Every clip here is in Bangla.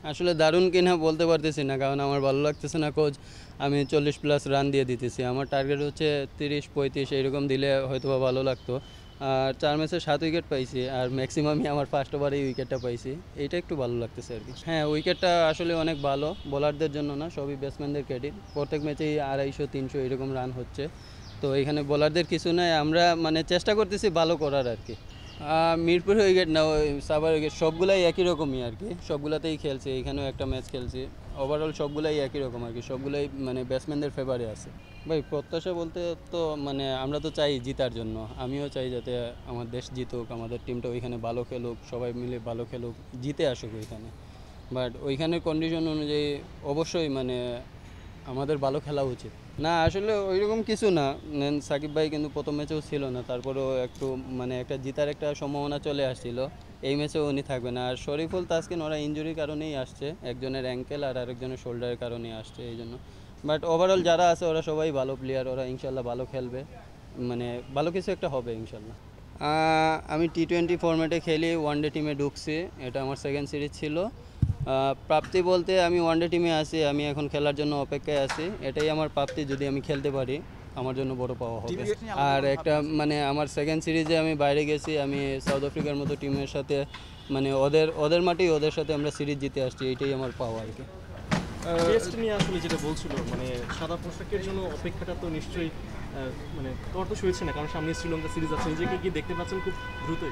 আসলে দারুণ কিনা বলতে পারতেছি না, কারণ আমার ভালো লাগতেছে না কোচ আমি 40+ রান দিয়ে দিতেছি। আমার টার্গেট হচ্ছে 30-35 এইরকম দিলে হয়তো বা ভালো লাগতো। আর 4 ম্যাচে 7 উইকেট পাইছি, আর ম্যাক্সিমামই আমার ফার্স্ট ওভারেই উইকেটটা পাইছি, এইটা একটু ভালো লাগতেছে আর কি। হ্যাঁ, উইকেটটা আসলে অনেক ভালো, বোলারদের জন্য না, সবই ব্যাটসম্যানদের ক্রেডিট। প্রত্যেক ম্যাচেই 250-300 এরকম রান হচ্ছে, তো এখানে বোলারদের কিছু নাই, আমরা মানে চেষ্টা করতেছি ভালো করার আর কি। মিরপুর উইকেট না, ওই সাভার উইকেট সবগুলাই একই রকমই আর কি, সবগুলাতেই খেলছি, এখানেও একটা ম্যাচ খেলছি। ওভারঅল সবগুলাই একই রকম আর কি, সবগুলাই মানে ব্যাটসম্যানদের ফেভারে আছে। ভাই প্রত্যাশা বলতে তো মানে আমরা তো চাই জিতার জন্য, আমিও চাই যাতে আমার দেশ জিতুক, আমাদের টিমটা ওইখানে ভালো খেলুক, সবাই মিলে ভালো খেলুক, জিতে আসুক ওইখানে। বাট ওইখানের কন্ডিশন অনুযায়ী অবশ্যই মানে আমাদের ভালো খেলা উচিত। না আসলে ওইরকম কিছু না, সাকিব ভাই কিন্তু প্রথম ম্যাচেও ছিল না, তারপরেও একটু মানে একটা জিতার একটা সম্ভাবনা চলে আসছিল। এই ম্যাচেও উনি থাকবে না। আর শরীফুল তাসকিন ওরা ইনজুরির কারণেই আসছে, একজনের অ্যাঙ্কেল আর আরেকজনের শোল্ডারের কারণেই আসছে, এই জন্য। বাট ওভারঅল যারা আছে ওরা সবাই ভালো প্লেয়ার, ওরা ইনশাল্লাহ ভালো খেলবে, মানে ভালো কিছু একটা হবে ইনশাল্লাহ। আমি T20 ফরম্যাটে খেলি, ওয়ানডে টিমে ঢুকছি, এটা আমার সেকেন্ড সিরিজ ছিল। প্রাপ্তি বলতে আমি ওয়ানডে টিমে আছি, আমি এখন খেলার জন্য অপেক্ষায় আছি, এটাই আমার প্রাপ্তি, যদি আমি খেলতে পারি আমার জন্য বড় পাওয়া হবে। আর একটা মানে আমার সেকেন্ড সিরিজে আমি বাইরে গেছি, আমি সাউথ আফ্রিকার মতো টিমের সাথে মানে ওদের মাঠেই ওদের সাথে আমরা সিরিজ জিতে আসছি, এইটাই আমার পাওয়া আর কি। টেস্ট নিয়ে আসলে যেটা বলছিল মানে সাদা পোশাকের জন্য অপেক্ষাটা তো নিশ্চয়ই মানে কষ্ট হয়েছে না, কারণ সামনে শ্রীলঙ্কা সিরিজ আছে, নিজেকে কি দেখতে পাচ্ছেন খুব দ্রুতই?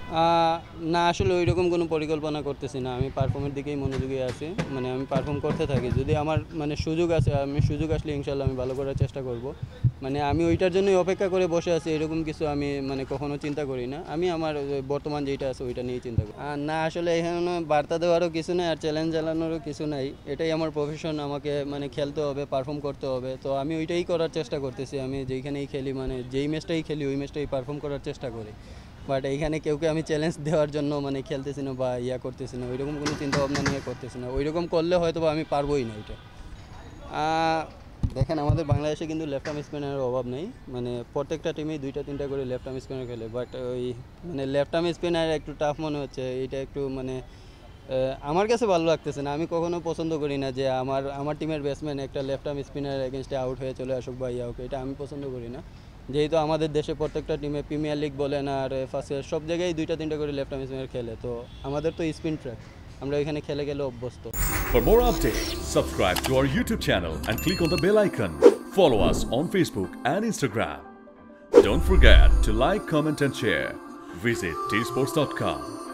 না আসলে ওই রকম কোনো পরিকল্পনা করতেছি না, আমি পারফর্মের দিকেই মনোযোগী আছি, মানে আমি পারফর্ম করতে থাকি, যদি আমার মানে সুযোগ আছে, আমি সুযোগ আসলে ইনশাল্লাহ আমি ভালো করার চেষ্টা করব। মানে আমি ওইটার জন্যই অপেক্ষা করে বসে আছি, এরকম কিছু আমি মানে কখনো চিন্তা করি না, আমি আমার বর্তমান যেটা আছে ওইটা নিয়েই চিন্তা করি। আর না আসলে এখানে বার্তা দেওয়ারও কিছু নাই, আর চ্যালেঞ্জ জানানোরও কিছু নাই, এটাই আমার প্রফেশন, আমাকে মানে খেলতে হবে, পারফর্ম করতে হবে, তো আমি ওইটাই করার চেষ্টা করতেছি। আমি যেইখানেই খেলি মানে যেই ম্যাচটাই খেলি ওই ম্যাচটাই পারফর্ম করার চেষ্টা করি। বাট এইখানে কেউকে আমি চ্যালেঞ্জ দেওয়ার জন্য মানে খেলতেছি না বা করতেছি না, ওইরকম কোনো চিন্তাভাবনা নিয়ে করতেছি না, ওইরকম করলে হয়তো বা আমি পারবোই না এটা। দেখেন আমাদের বাংলাদেশে কিন্তু লেফট আর্ম স্পিনারের অভাব নেই, মানে প্রত্যেকটা টিমেই 2-3টা করে লেফট আর্ম স্পিনার খেলে, বাট ওই মানে লেফট আর্ম স্পিনার একটু টাফ মনে হচ্ছে, এইটা একটু মানে আমার কাছে ভালো লাগতেছে না। আমি কখনো পছন্দ করি না যে আমার টিমের ব্যাটসম্যান একটা লেফট আর্ম স্পিনার এগেনস্টে আউট হয়ে চলে আসুক বা হোক, এটা আমি পছন্দ করি না। যেহেতু আমাদের দেশে প্রত্যেকটা টিমে প্রিমিয়ার লিগ বলেন আর ফার্স্ট সব জায়গায় 2-3টা করে লেফট আর্ম স্পিনার খেলে, তো আমাদের তো স্পিন ট্র্যাক, আমরা এখানে খেলে গেলে অভ্যস্ত। For more updates, subscribe to our YouTube channel and click on the bell icon. Follow us on Facebook and Instagram. Don't forget to like, comment and share. Visit tsports.com.